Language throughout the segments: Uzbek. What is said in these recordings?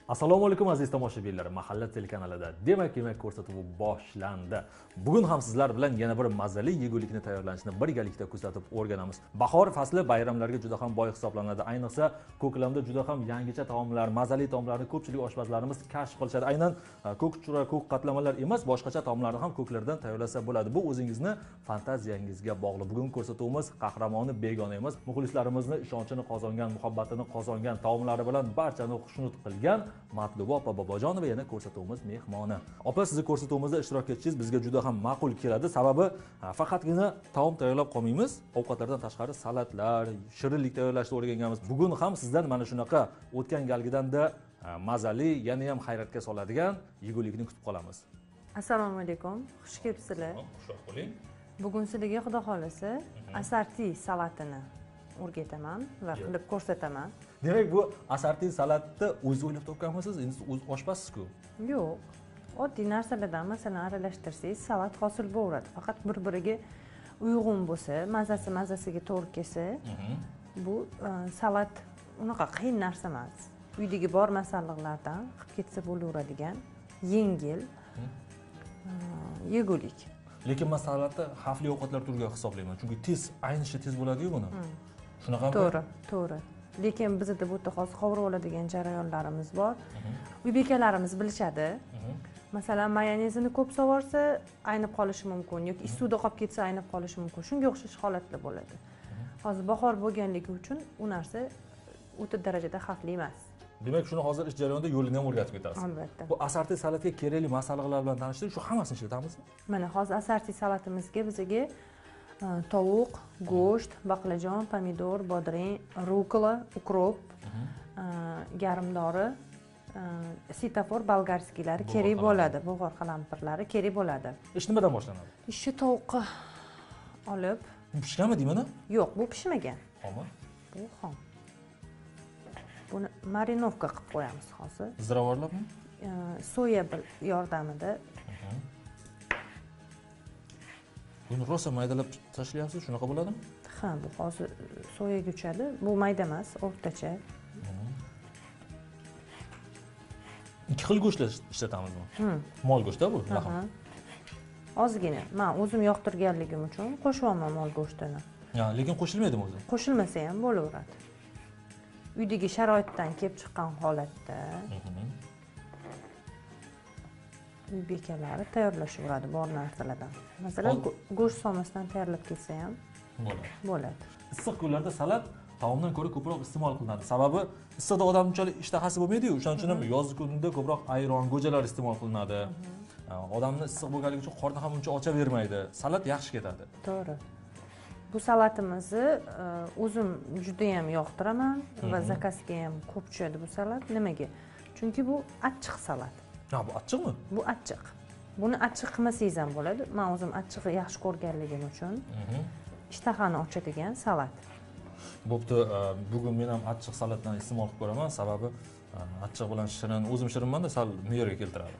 Assalomu alaykum aziz tomoshabinlar. Mahalla telekanalida demak yemak ko'rsatuvi boshlandi. Bugun ham sizlar bilan yana bir mazali yegulikni tayyorlanishni birgalikda kuzatib o'rganamiz. Bahor fasli bayramlarga juda ham boy hisoblanadi. Ayniqsa ko'klamda juda ham yangicha taomlar, mazali taomlarni ko'pchilik oshpazlarimiz kashf qilishadi. Aynan ko'k chura, ko'k qatlamalar emas, boshqacha taomlarni ham ko'klardan tayyorlasa bo'ladi. Bu o'zingizni fantaziyangizga bog'liq. Bugun ko'rsatuvimiz qahramoni begona emas, muxlislarimizni ishonchini qozongan, muhabbatini qozongan taomlari bilan barchani xushnud qilgan Matluba opa Bobojonova yana ko'rsatuvimiz mehmoni. Opa, sizni ko'rsatuvimizda ishtirok etishingiz bizga juda ham ma'qul keladi. Sababi faqatgina taom tayyorlab qolmaymiz, ovqatlardan tashqari salatlar, shirinlik tayyorlashni o'rganganmiz. Bugun ham sizdan mana shunaqa o'tgan galgidanda mazali, yana ham hayratga soladigan yegulikni kutib qolamiz. Assalomu alaykum, xush kelibsizlar. Xush bo'ling. Bugun sizlarga xudo xolasa assorti salatini o'rgataman va qilib ko'rsataman. Demak, bu assorti salatni o'zingiz o'ylab topganmisiz? Endi o'z oshpazsiz-ku. Yo'q. Oddiy narsalardan masalan aralashtirsangiz salat hosil bo'laveradi. Faqat bir-biriga uyg'un bo'lsa, mazasiga to'g'ri kelsa, bu salat unaqa qiyin narsa emas. Uydagi bor masalliqlardan qilib ketsa bo'laveradigan yengil yegulik. Lekin men salatni xavfli ovqatlar turiga hisoblayman. Chunki tez, ayniqsa tez bo'ladi-ku buni. Shunaqami? To'g'ri. Lekin bizda bu yerda hozir qovurib oladigan jarayonlarimiz bor. Uy bekalarimiz bilishadi. Masalan, mayonezini ko'p sovorsa, aynib qolishi mumkin yoki suvda qolib ketsa aynib qolishi mumkin. Shunga o'xshash holatlar bo'ladi. Hozir bahor bo'lganligi uchun u narsa o'ta darajada xavfli emas. Demak, shuni hozir ish jarayonida yo'lini ham o'rgatib ketasiz. Albatta. Bu assorti salatga kerakli masalliqlar bilan tanishtiring, shu hammasini ishlatamizmi? Mana hozir assorti salatimizga bizga tovuq, go'sht, baqlajon, pomidor, bodring, rukola, ukrop, garimdori, sitafor, bolgarskiylari kerak bo'ladi. Bulg'or qalampirlari kerak bo'ladi. Ish nimadan boshlanadi? Ishni tovuqqa olib. Pishganmi deymana? Yo'q, bu pishmagan. Xommi? Bu xom. Buni marinovka qilib qo'yamiz hozir. Ziravorlabmi? Soya yordamida. Buni rosa maydalab tashlayapsiz, shunaqa bo'ladimi? Ha, bu hozir soyaga tushadi. Bu mayda emas, o'rtacha. Ikki xil go'shtlar ishlatamizmi? Mol go'shti bu, lahm. Ozgina. Men o'zim yoqtirganligim uchun qo'shyapman mol go'shtini. Ya, lekin qo'shilmaydimi o'zi? Qo'shilmasa ham bo'laveradi. Uydagi sharoitdan kelib chiqqan holatda uy bekalari tayyorlashaveradi bor narsalardan. Masalan, go'sht solmasdan tayyorlab kelsa ham bo'ladi. Issiq kunlarda salat taomdan ko'ra ko'proq iste'mol qilinadi. Sababi issiqda odam unchalik ishtahasi bo'lmaydi-yu, o'shaning uchun ham yozgi kunda ko'proq ayron, go'jalar iste'mol qilinadi. Odamni issiq bo'lganligi uchun qorni ham uncha ochavermaydi. Salat yaxshi ketadi. To'g'ri. Bu salatimizni o'zim juda ham yoqtiraman va zakazga ham ko'p tushadi bu salat. Nimaga? Chunki bu achchiq salat. Ha, bu achchiqmi? Bu achchiq. Buni achchiq qilmasangiz ham bo'ladi. Men o'zim achchiqni yaxshi ko'rganligim uchun ishtahani ochadigan salat. Bo'pti, bugun men ham achchiq salatdan iste'mol qilib ko'raman, sababi achchiq bilan shirin, o'zim shirinman-da, sal me'yorga keltiradi.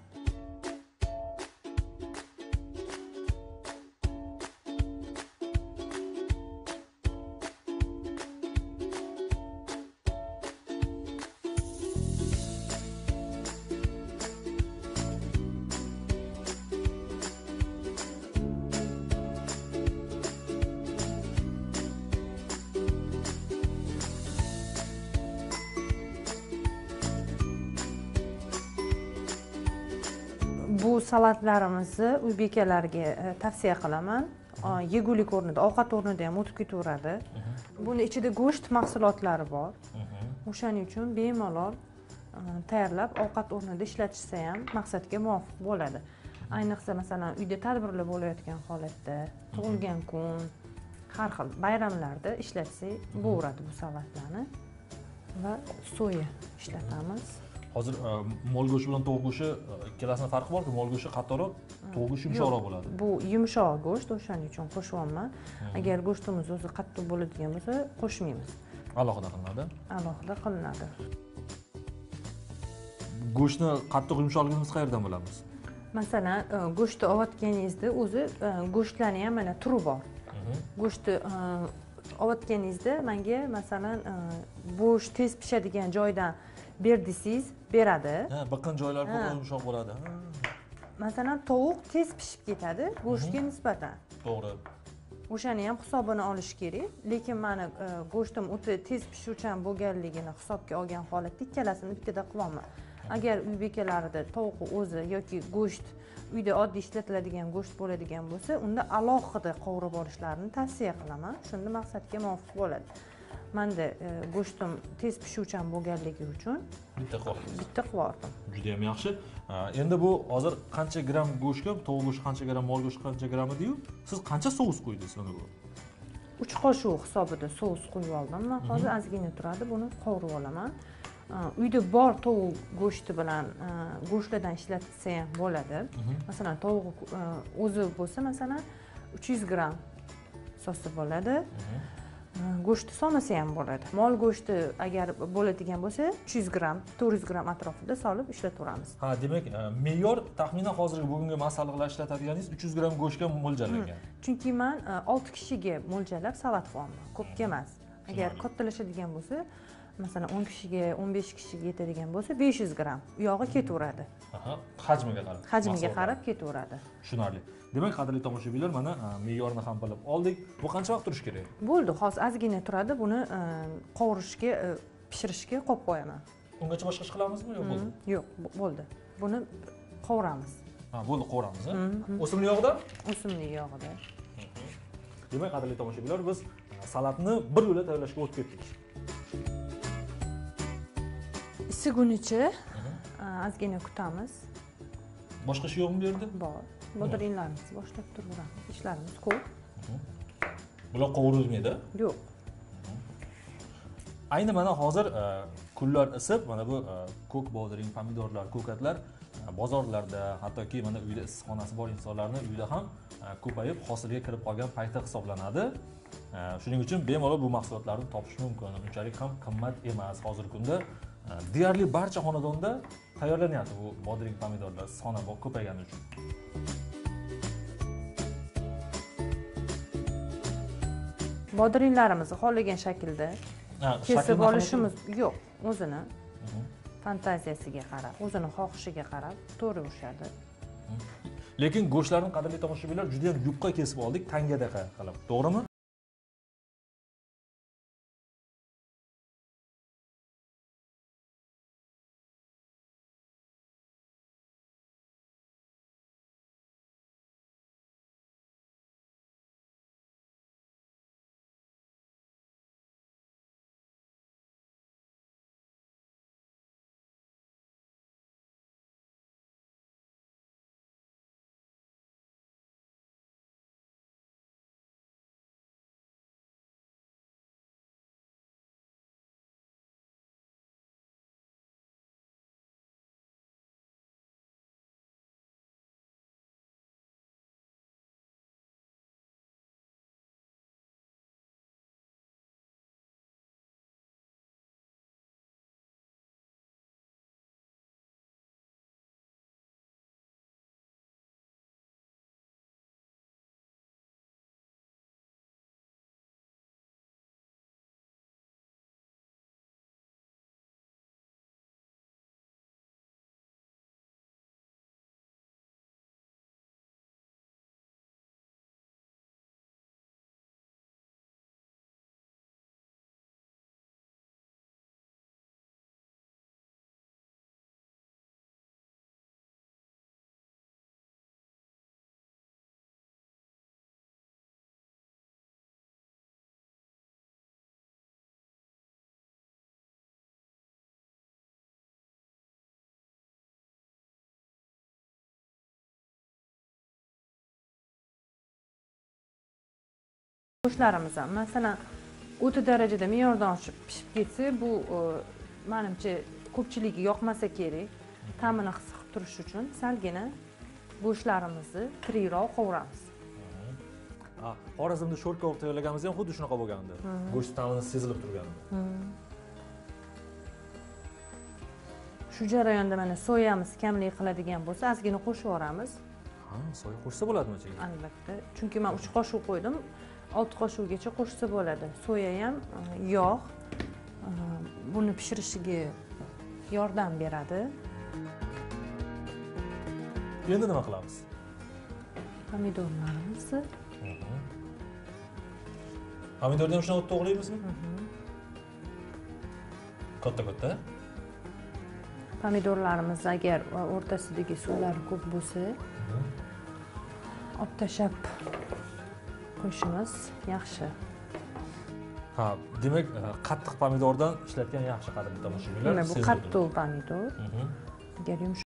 Bu salatlarimizni uy bekalariga tavsiya qilaman. Yegulik o'rnida, ovqat o'rnida ham o'tib ketaveradi. Buni ichida go'sht mahsulotlari bor. O'shaning uchun bemalol tayyorlab ovqat o'rnida ishlatishsa ham maqsadga muvofiq bo'ladi. Ayniqsa masalan uyda tadbirlar bo'layotgan holatda, tug'ilgan kun, har xil bayramlarda ishlatsak bo'laveradi bu salatlarni. Va soya ishlatamiz. Hozir mol go'shti bilan tovuq go'shti ikkalasining farqi borku, mol go'shti qattiqroq, tovuq go'shti yumshoqroq bo'ladi. Bu yumshoq go'sht, o'shaning uchun qo'shyapman. Agar go'shtimiz o'zi qattiq bo'ladigan bo'lsa, qo'shmaymiz. Alohida qilinadi. Alohida qilinadi. Go'shtni qattiq yumshoqligini biz qayerdan bilamiz? Masalan, go'shtni olayotganingizda o'zi go'shtlarning ham mana turi bor. Go'shtni olayotganingizda menga masalan bo'sh tez pishadigan joydan ber desangiz beradi. Ha, biqqan joylari ko'proq yumshoq bo'ladi. Masalan, tovuq tez pishib ketadi go'shtga nisbatan. To'g'ri. O'shani ham hisobini olish kerak. Lekin meni go'shtim o'ta tez pishuvchan bo'lganligini hisobga olgan holatda ikkalasini bittada qilaman. Agar uy bekalarida tovuqni o'zi yoki go'sht uyda oddiy ishlatiladigan go'sht bo'ladigan bo'lsa, unda alohida qovurib olishlarini tavsiya qilaman. Shunda maqsadga muvofiq bo'ladi. Menda go'shtim tez pishuvchan bo'lganligi uchun bitta qo'ydim. bitta qilardim. Juda ham yaxshi. Endi bu hozir qancha gram go'shtga, tovuq go'shti qancha gram, mol go'shti qancha gram edi-yu, siz qancha sous qo'ydingiz uni bu? 3 qoshiq hisobida sous qo'yib oldim. Men hozir ozgina turadi, buni qovurib olaman. Uyda bor tovuq go'shti bilan go'shtlardan ishlatsa ham bo'ladi. Masalan, tovuq o'zi bo'lsa, masalan, 300 gram so'sa bo'ladi. Go'shtni solmasa ham bo'ladi. Mol go'shti agar bo'ladigan bo'lsa, 300 gram, 400 gram atrofida solib ishlataveramiz. Ha, demak, me'yor taxminan hozirgi bugungi masalliqlar ishlatadiganingiz 300 gram go'shtga mo'ljallangan. Chunki men 6 kishiga mo'ljallab salat qilaman, ko'pga emas. Agar kattalashadigan bo'lsa, masalan 10 kishiga, 15 kishiga yetadigan bo'lsa, 500 gram uyog'i ketaveradi. Aha, hajmiga qarab. Hajmiga qarab ketaveradi. Tushunarli. Demak, qadrli tomoshabinlar, mana me'yorni ham bilib oldik. Bu qancha vaqt turishi kerak? Bo'ldi, hozir ozgina turadi. Buni qovurishga, pishirishga qo'yib qo'yaman. Ungacha boshqa ish qilamizmi yo'q bo'ldi? Yo'q, bo'ldi. Buni qovuramiz. Ha, bo'ldi, qovuramiz, ha. O'simlik yog'ida? O'simlik yog'ida. Demak, qadrli tomoshabinlar, biz salatni bir yo'la tayyorlashga o'tib ketdik. Isigunicha ozgina kutamiz. Boshqa ish yo'qmi bu yerda? Bor. Bodringlarimizni boshlab turaveramiz. Ishlarimiz ko'p. Bular qovurilmaydi? Yo'q. Ayni mana hozir kunlar isib, mana bu ko'k bodring, pomidorlar, ko'katlar bozorlarda, hattoki mana uyda issiqxonasi bor insonlarning uyida ham ko'payib hosilga kirib qolgan payti hisoblanadi. Shuning uchun bemalol bu mahsulotlarni topish mumkin. Unchalik ham qimmat emas hozirgi kunda. Deyarli barcha xonadonda tayyorlanyapti bu bodring, pomidorlar soni ko'paygani uchun. Bodringlarimizni xohlagan shaklda kesib olishimiz yo'q, o'zini fantaziyasiga qarab, o'zini xohishiga qarab to'g'ri. Lekin go'shtlarni qadrli tomoshabinlar juda ham yupqa kesib oldik, tangadaqa qilib, to'g'rimi? Go'shtlarimiz ham masalan o'ta darajada me'yordan oshib pishib ketsa, bu menimcha ko'pchiligiga yoqmasa kerak. Ta'mini his qilib turish uchun salgina go'shtlarimizni tirikroq qovuramiz. Xorazmda sho'rkavoq tayyorlaganimizda ham xuddi shunaqa bo'lgandi. Go'sht ta'mini sezilib turgandi. Shu jarayonda mana soyamiz kamlik qiladigan bo'lsa, ozgina qo'shib yuboramiz. Ha, soya qo'shsa bo'ladimi ichiga? Albatta. Chunki men 3 qoshiq qo'ydim. 6 qoshiqgacha qo'shsa bo'ladi. Soya ham, yog', buni pishirishiga yordam beradi. Endi nima qilamiz? Pomidorlarimizni Pomidorni ham shuni o'tda to'g'raymizmi? Katta-katta. pomidorlarimiz agar o'rtasidagi suvlari ko'p bo'lsa, olib tashlab qo'yishimiz yaxshi. Ha, demak, qattiq pomidordan ishlatgan yaxshi qadimgi tomoshabinlar. Mana bu qattiq pomidor. Agar yumshoq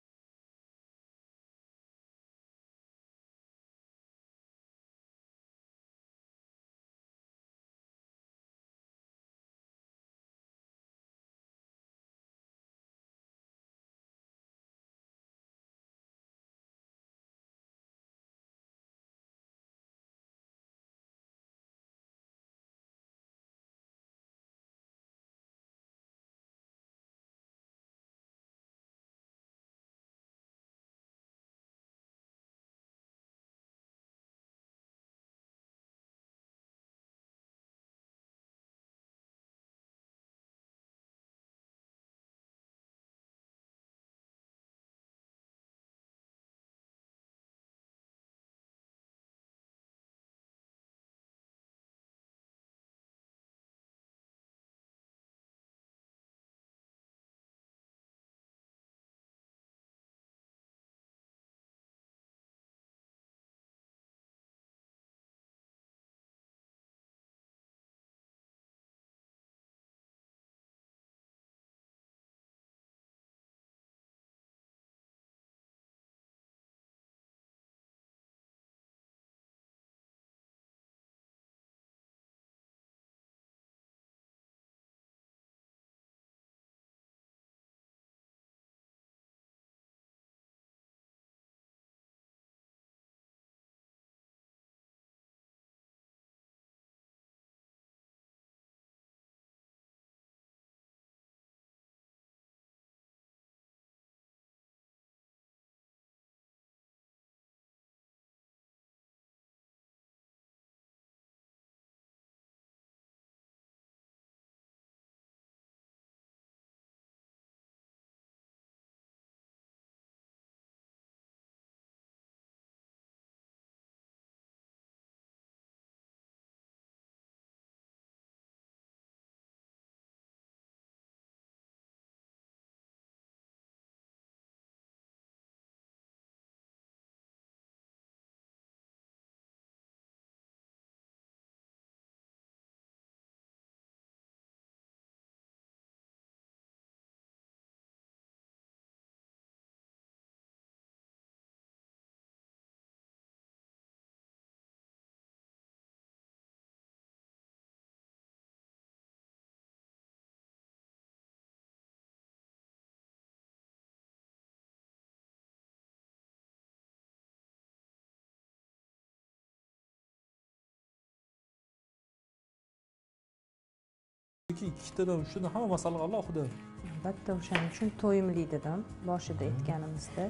ikkitadan shuni hamma masala alohida. albatta o'shaning uchun to'yimli dedim boshida aytganimizda.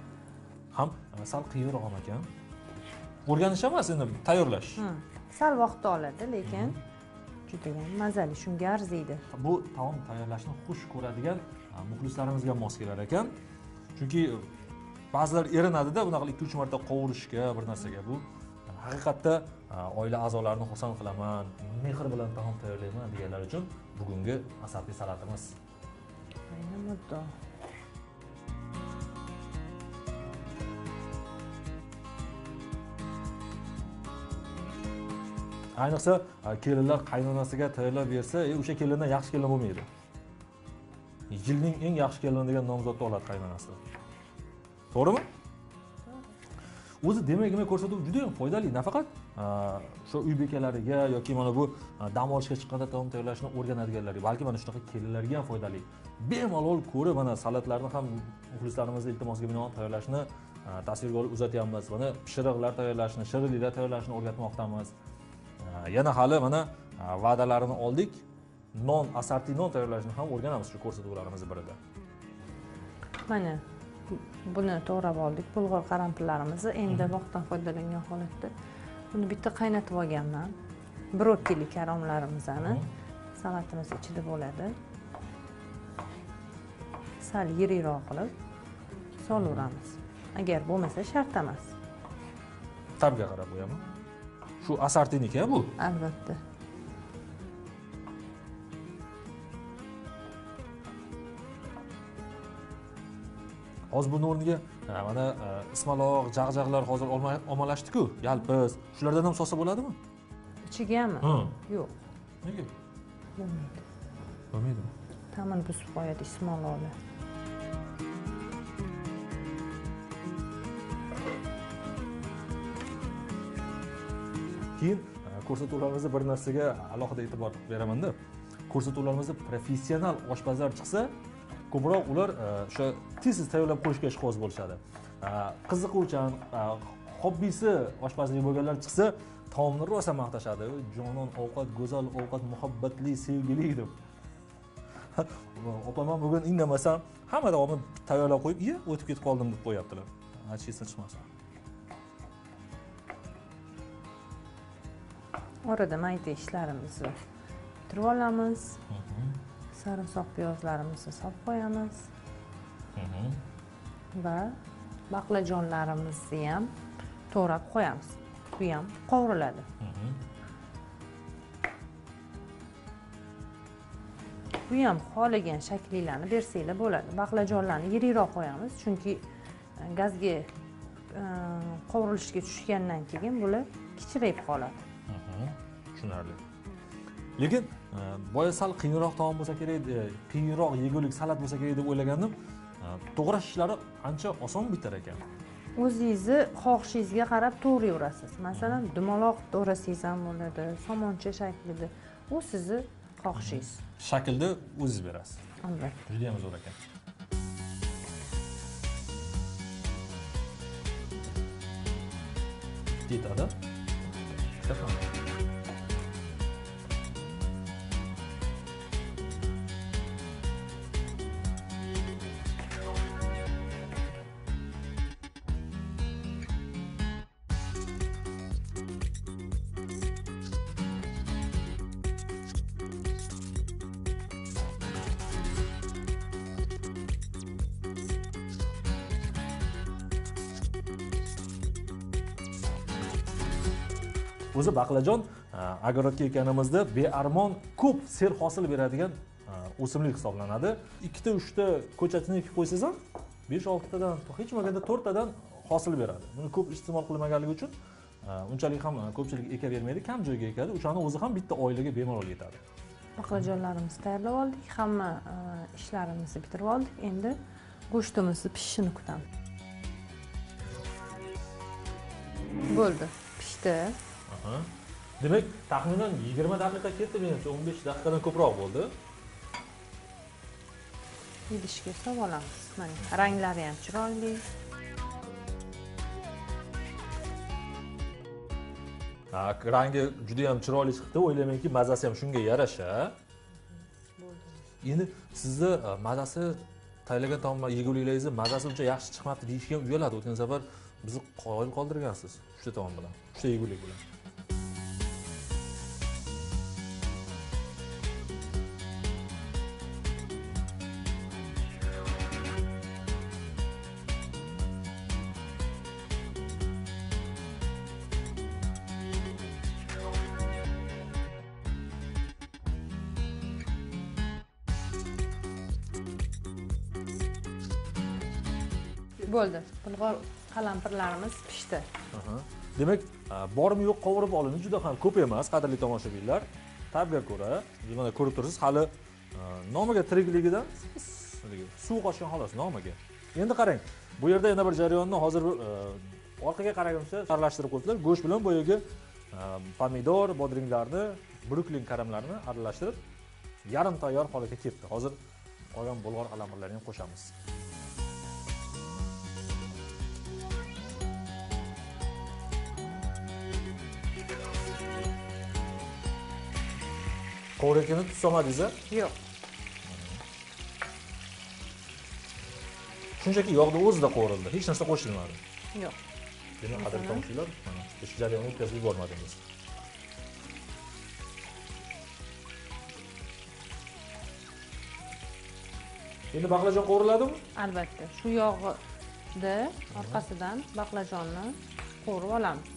Ham sal qiyinroq ekan. O'rganish emas endi tayyorlash. Sal vaqt oladi, lekin juda ham mazali, shunga arziydi. Bu taom tayyorlashni xush ko'radigan muxlislarimizga mos kelar ekan. Chunki ba'zilar erinadi-da bunaqa 2-3 marta qovurishga, bir narsaga. Bu haqiqatda oila a'zolarini xursand qilaman, mehr bilan taom tayyorlayman deganlar uchun bugungi asabli salatimiz. Aynan muddo. Ayniqsa kelinlar qaynonasiga tayyorlab bersa, o'sha kelindan yaxshi kelin bo'lmaydi. Yilning eng yaxshi kelini degan nomzodni oladi qaynonasidan. To'g'rimi? O'zi demak ko'rsatuv juda ham foydali, nafaqat shu uy bekalariga yoki mana bu dam olishga chiqqanda taom tayyorlashni o'rganadiganlarga, balki mana shunaqa kelinlarga ham foydali. Bemalol ko'rib mana salatlarni ham muxlislarimizning iltimosiga binoan tayyorlashni tasvirga olib uzatyapmiz. Mana pishiriqlar tayyorlashni, shirinliklar tayyorlashni o'rgatmoqdamiz. Yana hali mana va'dalarini oldik. Non, asarti non tayyorlashni ham o'rganamiz shu ko'rsatuvlarimizning birida. Mana buni to'g'rab oldik, bulg'or qarampirlarimizni endi vaqtdan foydalangan holatda. Buni bitta qaynatib olganman. Brokkoli karomlarimizni salatimiz ichida bo'ladi. sal yirikroq qilib solaveramiz. Agar bo'lmasa shart emas. Tabga qarab qo'yaman. Shu asartiniki bu. Albatta. Hozir buni o'rniga mana ismaloq, jag'jag'lar hozir ommalashdi-ku, yalpiz. Shulardan ham solsa bo'ladimi? Ichigami? Yo'q. Nega? Bo'lmaydi. Bo'lmaydimi? Ta'mini buzib qo'yadi ismaloqlar. Keyin ko'rsatuvlarimizda bir narsaga alohida e'tibor beraman-da. Ko'rsatuvlarimizda professional oshpazlar chiqsa, ko'proq ular o'sha tez tayyorlab qo'yishga ishqiboz bo'lishadi. Qiziquvchan, hobbisi oshpazlik bo'lganlar chiqsa, taomni rosa maqtashadi. Jonon ovqat, go'zal ovqat, muhabbatli, sevgili deb. Opam ham bugun indamasam, hamma taomni tayyorlab qo'yib, "Iya, o'tib ketib qoldim" deb qo'yaptilar. Achisi chiqmasin. Orada mayda ishlarimizni bitirib olamiz. Sarimsoq piyozlarimizni solib qo'yamiz. Va baqlajonlarimizni ham to'g'rab qo'yamiz. Bu ham qovuriladi. Bu ham xohlagan shakllarni bersanglar bo'ladi. Baqlajonlarni yirikroq qo'yamiz, chunki gazga qovurilishga tushgandan keyin bular kichrayib qoladi. Tushunarli. Lekin boya sal qiyinroq taom bo'lsa kerak, qiyinroq yegulik salat bo'lsa kerak deb o'ylagandim. To'g'rash ishlari ancha oson bitar ekan. O'zingizni xohishingizga qarab to'g'rayverasiz. Masalan, dumaloq to'g'rasangiz ham bo'ladi, somoncha shaklida. U sizni xohishingiz. Shaklda o'zingiz berasiz. Albatta. Juda ham zo'r ekan. Ketadi. Tamam. O'zi baqlajon agorodga ekanimizda bearmon ko'p ser hosil beradigan o'simlik hisoblanadi. 2-3 ta ko'chatini ekib qo'ysangiz ham 5-6 tadan, hech bo'lmaganda 4 tadan hosil beradi. Buni ko'p iste'mol qilmaganligi uchun unchalik ham ko'pchilik ekavermaydi, kam joyga ekadi. O'shani o'zi ham bitta oilaga bemalol yetadi. Baqlajonlarimizni tayyorlab oldik, hamma ishlarimizni bitirib oldik. Endi go'shtimizni pishishini kutamiz. Bo'ldi, pishdi. Demak, taxminan 20 daqiqa ketdi, menimcha 15 daqiqadan ko'proq bo'ldi. Idishga solib olamiz. Mana ranglari ham chiroyli. Rangi juda ham chiroyli chiqdi. O'ylaymanki, mazasi ham shunga yarasha. Bo'ldi. Endi sizni mazasi tayyorlagan taomlar, yeguliklaringizni mazasi uncha yaxshi chiqmabdi deyishga uyaladi. O'tgan safar bizni qoyil qoldirgansiz uchta taom bilan, uchta yegulik bilan. Bo'ldi. Bulg'or qalampirlarimiz pishdi. Demak, bormi yo'q qovurib olindi, juda ham ko'p emas, qadrli tomoshabinlar. Tabga ko'ra, mana ko'rib tursiz, hali nomiga tirigligidan suv qochgan xolos nomiga. Endi qarang, bu yerda yana bir jarayonni hozir orqaga qaraguncha aralashtirib qo'ydilar. Go'sht bilan boyaga pomidor, bodringlarni, bruklin karamlarini aralashtirib yarim tayyor holatga keldi. Hozir qolgan bulg'or qalampirlarini ham qo'shamiz. Qovurikini tuz solmadingiz-a? Yo'q. Shunchaki yog'da o'zida qovurildi, hech narsa qo'shilmadi. Yo'q. Demak, qadrli tomoshabinlar, mana shu jarayonni o'tkazib yubormadingiz. Endi baqlajon qovuriladimi? Albatta, shu yog'da orqasidan baqlajonni qovurib olamiz.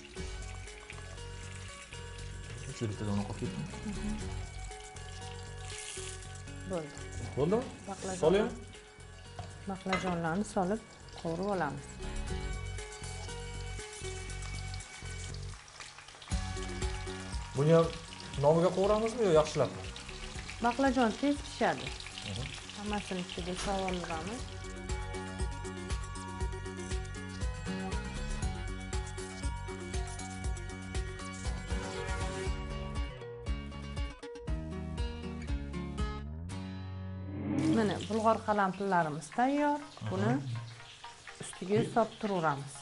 Shu bitta dona qolib ketdi. Bo'ldi. Bo'ldimi? Soling. Baqlajonlarni solib qovurib olamiz. Buni ham nomiga qovuramizmi yo yaxshilab? Baqlajon tez pishadi. Hammasini ichiga sovolamiz. Mana bulg'or qalampirlarimiz tayyor. Buni ustiga solib turaveramiz.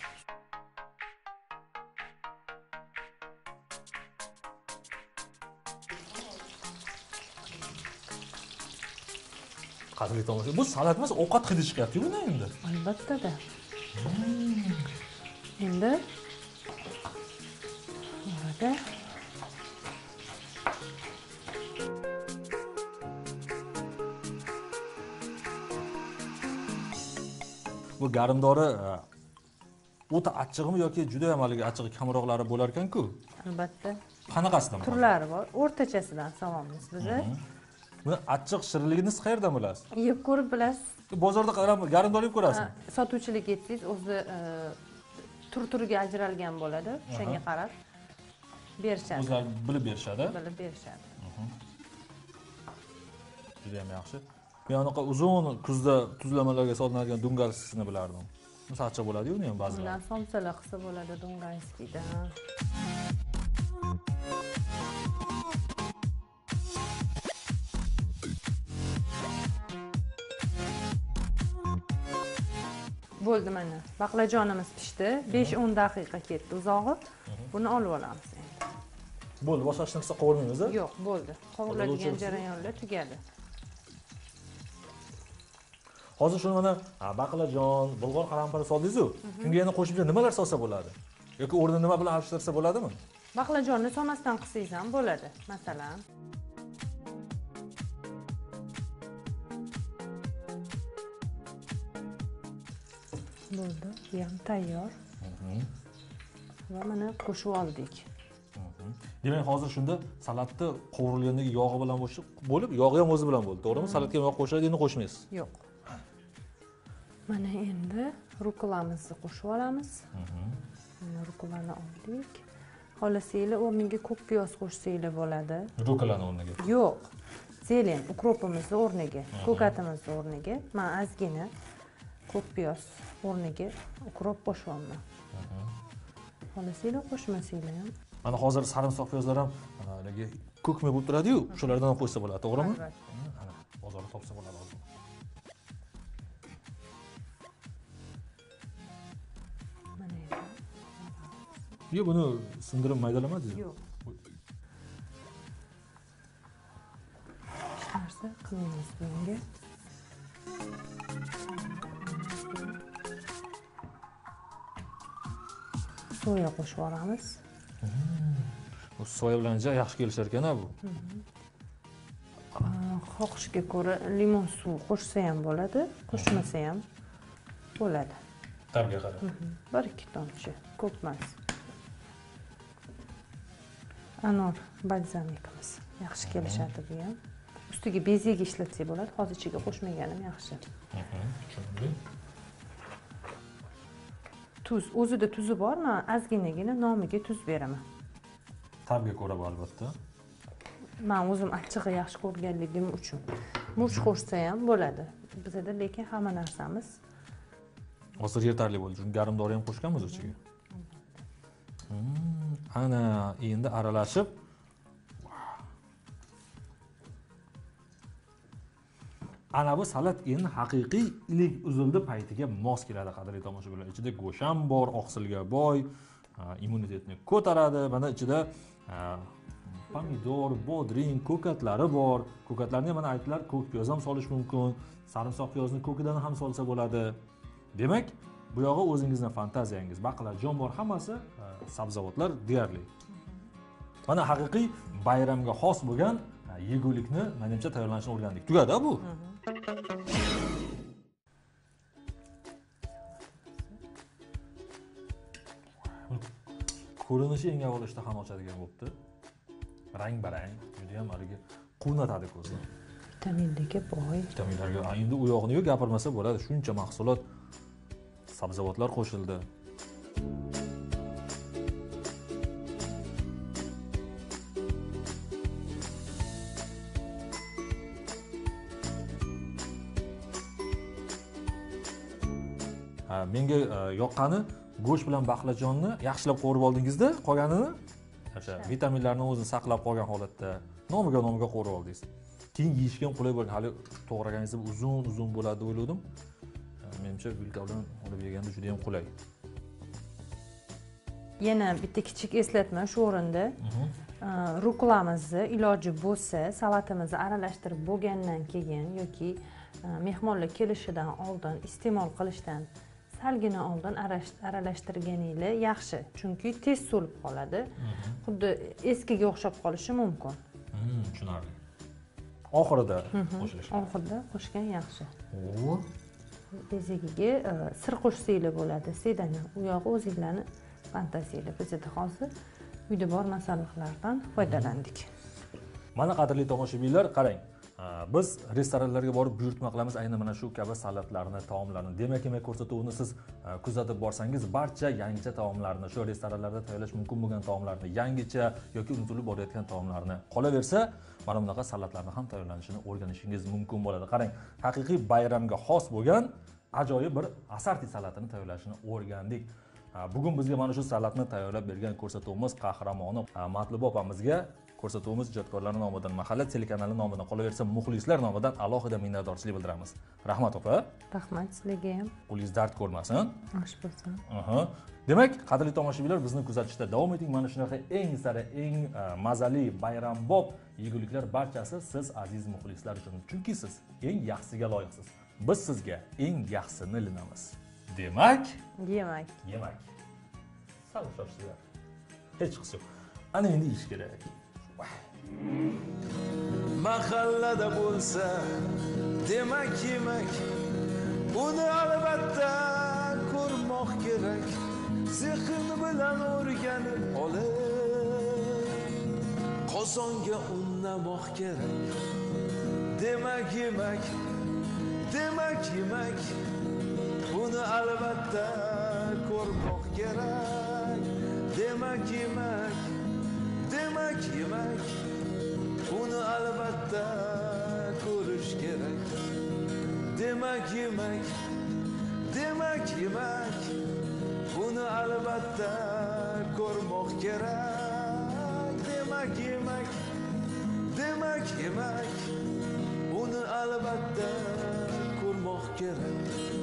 Qadrli tomosha, bu salat emas, ovqat hidi chiqyapti buni endi. Albatta-da. Endi burada bu garimdori o'ta achchig'imi yoki juda ham haligi achchig'i kamroqlari bo'lar ekan-ku? albatta Qanaqasidan? turlari bor. O'rtachasidan solamiz biz. Buni achchiq shirinligini siz qayerdan bilasiz? Yeb ko'rib bilasiz. Bozorda garimdor yeb ko'rasizmi? Sotuvchilik etsangiz o'zi tur-turiga ajralgan bo'ladi. O'shanga qarab berishadi. O'zlari bilib berishadi. Bilib berishadi. Juda ham yaxshi. Men anaqa uzun kuzda tuzlamalarga solinadigan dungarskisini bilardim. Nasıl achchiq bo'ladi-yu uni ham ba'zida. Undan somsalar qilsa bo'ladi dungarskiyda. Bo'ldi mana. Baqlajonimiz pishdi. 5-10 daqiqa ketdi uzog'i. Buni olib olamiz endi. Bo'ldi, boshqa hech narsa qovurmaymiz a? Yo'q, bo'ldi. Qovuriladigan jarayonlar tugadi. Hozir shuni mana baqlajon, bulg'or qalampiri soldingiz-ku. Shunga yana qo'shimcha nimalar solsa bo'ladi? Yoki o'rnida nima bilan alishtirsa bo'ladimi? Baqlajonni solmasdan qilsangiz ham bo'ladi. Masalan, bo'ldi. Bu ham tayyor. Va mana qo'shib oldik. Demak, hozir shunda salatni qovurilgandagi yog'i bilan bo'lib, yog'i ham o'zi bilan bo'ldi, to'g'rimi? Salatga yog' qo'shiladi, endi qo'shmaysiz. Yo'q. Mana endi rukolamizni qo'shib olamiz. Mana rukolani oldik. Xohlasanglar o'rniga ko'k piyoz qo'shsanglar bo'ladi. Rukolani o'rniga. Yo'q. Zelen, ukropimizni o'rniga, ko'katimizni o'rniga, men ozgina ko'k piyoz o'rniga ukrop qo'shyapman. Xohlasanglar qo'shmasanglar ham. Mana hozir sarimsoq piyozlar ham haligi ko'kma bo'lib turadi-yu, shulardan ham qo'ysa bo'ladi, to'g'rimi? Ana, bozorda topsa bo'ladi hozir. Mana endi. Yo'q, buni sindirib maydalamadingiz? Yo'q. Hech narsa qilmaymiz bunga. Soya qo'shib olamiz. Bu soya bilan juda yaxshi kelishar ekan bu. Xohishga ko'ra limon suvi qo'shsa ham bo'ladi, qo'shmasa ham bo'ladi. Ta'bga qarab. 1-2 tomchi, ko'p emas. Anor balzamikimiz yaxshi kelishadi bu ham. Ustiga beziga ishlatsak bo'ladi, hozir ichiga qo'shmaganim yaxshi. Tushundim. Tuz, o'zida tuzi bor, men ozginagina nomiga tuz beraman. Ta'bga ko'ra bu albatta. Men o'zim achchig'i yaxshi ko'rganligim uchun murch qo'shsa ham bo'ladi. Bizda lekin hamma narsamiz Hozir yetarli bo'ldi. Chunki garimdori ham qo'shganmiz ichiga. Ana, endi aralashib ana bu salat endi haqiqiy ilik uzildi paytiga mos keladi, qadrli tomoshabinlar. Ichida go'sht ham bor, oqsilga boy, immunitetni ko'taradi. Mana ichida pomidor, bodring, ko'katlari bor. Ko'katlarni ham mana aytdilar, ko'k piyoz ham solish mumkin. Sarimsoq piyozni ko'kidan ham solsa bo'ladi. Demak, bu yog'i o'zingizning fantaziyangiz. Baqlajon bor, hammasi sabzavotlar deyarli. Mana haqiqiy bayramga xos bo'lgan yegulikni menimcha tayyorlanishni o'rgandik. Tugadi bu. ko'rinishi eng avvalo ishtahani ochadigan bo'libdi. Rang barang, juda ham haligi quvnatadi ko'zni. Vitaminlarga boy. Vitaminlarga endi u yog'ini gapirmasa bo'ladi. Shuncha mahsulot, sabzavotlar qo'shildi. Menga yoqqani go'sht bilan baqlajonni yaxshilab qovurib oldingizda, qolganini o'sha vitaminlarni o'zini saqlab qolgan holatda nomiga qovurib oldingiz. Keyin yeyishga ham qulay bo'lgan. Hali to'g'raganingizda uzun bo'ladi deb o'yladim. Menimcha vilka bilan olib yeganda juda ham qulay. Yana bitta kichik eslatma shu o'rinda. Rukolamizni iloji bo'lsa, salatimizni aralashtirib bo'lgandan keyin yoki mehmonlar kelishidan oldin iste'mol qilishdan salgina oldin aralashtirganinglar yaxshi, chunki tez so'lib qoladi. Xuddi eskiga o'xshab qolishi mumkin. Tushunarli. Oxirida qo'shilishi. Oxirida qo'shgan yaxshi. Bezigiga sir qo'shsanglar bo'ladi. Sedan u yog'i o'zingizlarning fantaziyanglar. Bizda hozir uyda bor masalliqlardan foydalandik. Mana qadrli tomoshabinlar, qarang. Biz restoranlarga borib buyurtma qilamiz aynan mana shu kabi salatlarni, taomlarni. Demak, ko'rsatuvini siz kuzatib borsangiz, barcha yangicha taomlarni, shu restoranlarda tayyorlash mumkin bo'lgan taomlarni, yangicha yoki unutilib borayotgan taomlarni, qolaversa, mana bunaqa salatlarni ham tayyorlanishini o'rganishingiz mumkin bo'ladi. Qarang, haqiqiy bayramga xos bo'lgan ajoyib bir asarti salatini tayyorlashni o'rgandik. Bugun bizga mana shu salatni tayyorlab bergan ko'rsatuvimiz qahramoni Matluba opamizga ko'rsatuvimiz ijodkorlari nomidan, Mahalla telekanali nomidan, qolaversa muxlislar nomidan alohida minnatdorchilik bildiramiz. Rahmat opa. Rahmat sizlarga ham. Qo'lingiz dard ko'rmasin. Osh bo'lsin. Demak, qadrli tomoshabinlar, bizni kuzatishda davom eting. Mana shunaqa eng sara, eng mazali, bayrambob yeguliklar barchasi siz aziz muxlislar uchun. Chunki siz eng yaxshisiga loyiqsiz. Biz sizga eng yaxshisini ilinamiz. Demak, yemak. Sal shoshsizlar. Hech qisi yo'q. Ana endi ish kerak. Mahallada bo'lsa, demak yemak, uni albatta ko'rmoq kerak. Zehn bilan o'rganib olib, qozonga unnamoq kerak. Demak yemak, uni albatta ko'rmoq kerak. Demak yemak, uni albatta ko'rish kerak. Demak yemak, uni albatta ko'rmoq kerak. Demak yemak, uni albatta ko'rmoq kerak.